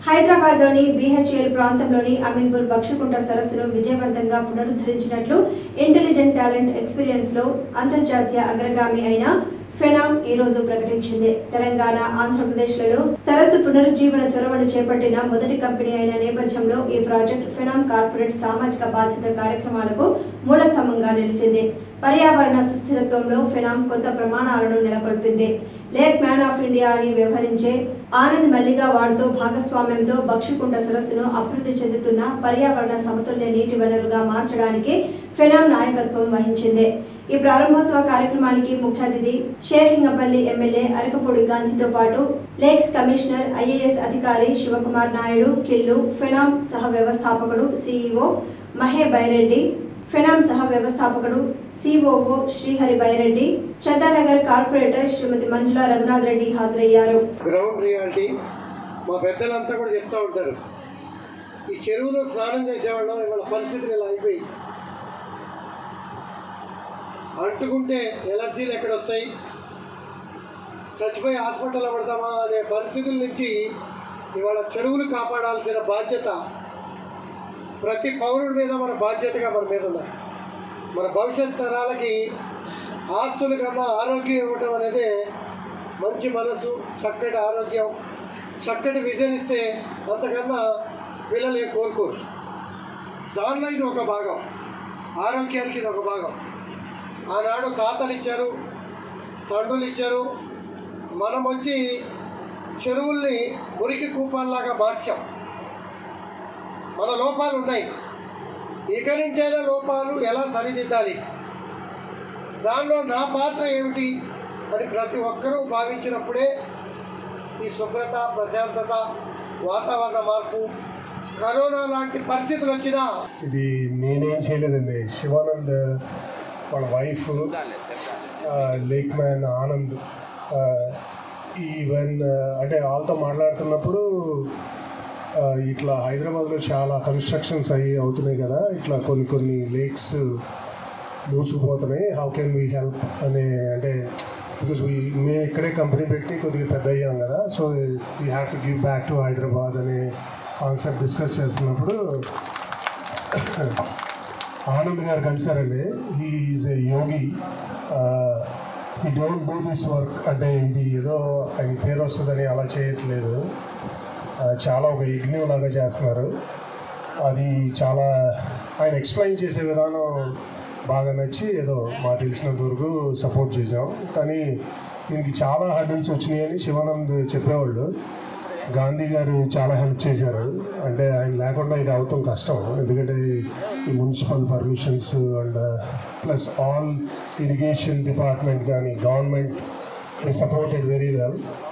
హైదరాబాద్లోని బీహెచ్ఎల్ ప్రాంతంలోని అమీన్పూర్ బక్షకుంట సరస్సును విజయవంతంగా పునరుద్ధరించినట్లు ఇంటెలిజెంట్ టాలెంట్ ఎక్స్పీరియన్స్లో అంతర్జాతీయ అగ్రగామి అయిన ఫెనామ్ ఈ రోజు ప్రకటించింది. తెలంగాణ, ఆంధ్రప్రదేశ్లలో సరస్సు పునరుజ్జీవన చొరవను చేపట్టిన మొదటి కంపెనీ అయిన నేపథ్యంలో ఈ ప్రాజెక్ట్ ఫెనామ్ కార్పొరేట్ సామాజిక బాధ్యత కార్యక్రమాలకు మూలస్తంభంగా నిలిచింది. పర్యావరణ సుస్థిరత్వంలో ఫెనామ్ కొత్త ప్రమాణాలను నెలకొల్పింది. లేక్ మ్యాన్ ఆఫ్ ఇండియా అని వ్యవహరించే ఆనంద్ మల్లిగా వాడుతో భాగస్వామ్యంతో బక్షకుంట సరస్సును అభివృద్ధి చెందుతున్న పర్యావరణ సమతుల్య నీటి వనరుగా మార్చడానికి ఫెనామ్ నాయకత్వం వహించింది. ఈ ప్రారంభోత్సవ కార్యక్రమానికి ముఖ్య అతిథి షేర్లింగపల్లి ఎమ్మెల్యే అరకపూడి గాంధీతో పాటు లేక్స్ కమిషనర్ ఐఏఎస్ అధికారి శివకుమార్ నాయుడు కిల్లు, ఫెనామ్ సహ వ్యవస్థాపకుడు సిఇఓ మహే బైరెడ్డి, ఫెనామ్ సహ వ్యవస్థాపకుడు సిఓఓ శ్రీహరి బైరెడ్డి, చందానగర్ కార్పొరేటర్ శ్రీమతి మంజుల రఘునాథ్ రెడ్డి హాజరయ్యారు. గ్రౌండ్ రియాలిటీ మా పెద్దలంతా కూడా చెప్తూ ఉంటారు. ఈ చెరువులో స్నానం చేసేవాళ్ళం ఇవాళ పరిస్థితులు ఇలా అయిపోయి అంటుకుంటే ఎలర్జీలు ఎక్కడొస్తాయి, చచ్చిపోయి హాస్పిటల్లో పడతామా అనే పరిస్థితుల నుంచి ఇవాళ చెరువులు కాపాడాల్సిన బాధ్యత ప్రతి పౌరుడి మీద మన బాధ్యతగా మన మీద ఉన్నది. మన భవిష్యత్ తరాలకి ఆస్తుల కన్నా ఆరోగ్యం ఇవ్వటం అనేది మంచి మనసు, చక్కటి ఆరోగ్యం, చక్కటి విజన్ ఇస్తే అంతకన్నా పిల్లలు ఏం కోరుకోరు. దానిలో ఇది ఒక భాగం, ఆరోగ్యానికి ఇది ఒక భాగం. ఆనాడు తాతలు ఇచ్చారు, తండ్రులు ఇచ్చారు. మనం వచ్చి చెరువుల్ని మురికి కూపాల్లాగా మార్చాం. మన లోపాలు ఉన్నాయి, ఇక నుంచైనా లోపాలు ఎలా సరిదిద్దాలి, దానిలో నా పాత్ర ఏమిటి అని ప్రతి ఒక్కరూ భావించినప్పుడే ఈ శుభ్రత, ప్రశాంతత, వాతావరణ మార్పు, కరోనా లాంటి పరిస్థితులు వచ్చినా ఇది నేనేం చేయలేదండి. శివానంద్ వాళ్ళ wife lake man Anand even అంటే వాళ్ళతో మాట్లాడుతున్నప్పుడు ఇట్లా హైదరాబాద్లో చాలా కన్స్ట్రక్షన్స్ అవుతున్నాయి కదా, ఇట్లా కొన్ని లేక్స్ మూసుకుపోతున్నాయి, హౌ కెన్ వీ హెల్ప్ అనే, అంటే బికాజ్ మేము ఇక్కడే కంపెనీ పెట్టి కొద్దిగా పెద్ద అయ్యాం కదా, so we have to give back to Hyderabad అనే కాన్సెప్ట్ డిస్కస్ చేస్తున్నప్పుడు ఆనంద్ గారు కలిసారండి. He is a yogi. He don't do this work అంటే ఇది ఏదో ఆయన పేరు వస్తుందని అలా చేయట్లేదు, చాలా ఒక యజ్ఞం లాగా చేస్తున్నారు. అది చాలా ఆయన ఎక్స్ప్లెయిన్ చేసే విధానం బాగా నచ్చి ఏదో మాకు తెలిసినంత వరకు సపోర్ట్ చేసాం. కానీ దీనికి చాలా హర్డల్స్ వచ్చినాయని శివానంద్ చెప్పేవాళ్ళు. గాంధీ గారు చాలా హెల్ప్ చేశారు. అంటే ఆయన లేకుండా ఇది అవటం కష్టం, ఎందుకంటే ఈ municipal permissions and plus all irrigation department కానీ government they supported very well.